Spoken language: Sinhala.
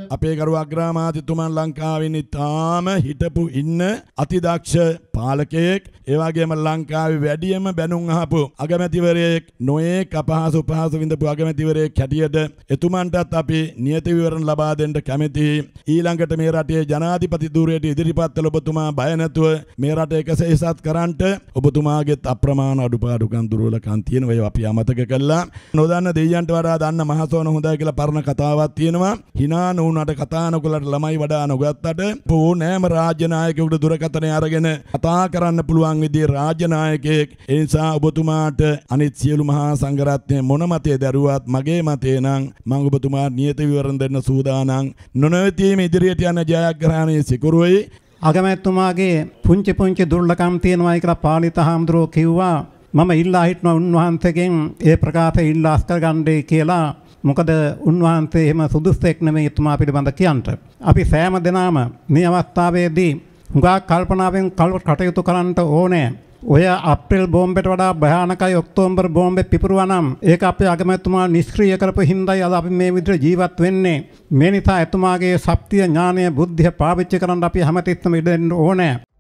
අපේ ගරු අග්‍රාමාත්‍යතුමන් ලංකාවේ ඉතාම හිටපු ඉන්න අතිදක්ෂ පාලකයෙක්, ඒ වගේම ලංකාවේ වැඩියම බැනුම් අහපු අගමැතිවරයෙක්, නොයෙක් අපහාස උපහාස විඳපු අගමැතිවරයෙක් හැටියට එතුමන්ටත් අපි නියත විවරණ ලබා දෙන්න කැමැතියි. ඊළඟට මේ රටේ ජනාධිපති ධූරයට ඉදිරිපත් කළ ඔබතුමා බය නැතුව මේ රට එකසේසත් කරන්නට ඔබතුමාගේත් අප්‍රමාණ අඩුපාඩුකම් දුර්වලකම් තියෙනවා. ඒවා අපි අමතක කළා. නොදන්න දෙයියන්ට වඩා දන්න මහසෝන හොඳයි කියලා පරණ කතාවක් තියෙනවා. hina නුනට කතා නොකලට ළමයි වඩා නොගත්තට ඕනෑම රාජ්‍ය නායකයෙකුට දුරකථනය අරගෙන කතා කරන්න පුළුවන් විදිහේ රාජ්‍ය නායකයෙක්. ඒ නිසා ඔබතුමාට අනිත් සියලු මහා සංඝරත්නය මොන මතය දරුවත් මගේ මතය නම් මම ඔබතුමාට නියත විවරණ දෙන්න සූදානම්. නොනවතීම ඉදිරියට යන ජයග්‍රහණයේ සිකුරුයි. අගමැතිතුමාගේ පුංචි දුර්ලකම් තියෙනවා කියලා පාලිත හාමුදුරුවෝ කිව්වා. මම ඉල්ලා හිටනවා උන්වහන්සේගෙන් ඒ ප්‍රකාශය ඉල්ලා අස්කර ගන්නයි කියලා. මොකද උන්වහන්සේ එහෙම සුදුස්සෙක් නෙමෙයි එතුමා පිළිබඳ කියන්ට. අපි සෑම දිනම මේ අවස්ථාවේදී හුඟා කල්පනාවෙන් කටයුතු කරන්න ඕනේ. ඔය අප්‍රේල් බෝම්බෙට වඩා භයානකයි ඔක්තෝබර් බෝම්බේ පිපුරුවා නම් ඒක අපේ අගමැතිතුමා නිෂ්ක්‍රීය කරපු හින්දායි අද අපි මේ විදිහට ජීවත් වෙන්නේ. මේ නිසා එතුමාගේ ශක්තිය, ඥානය, බුද්ධිය පාවිච්චි කරන් අපි හැමතිස්සම ඉඩ දෙන්න ඕනේ.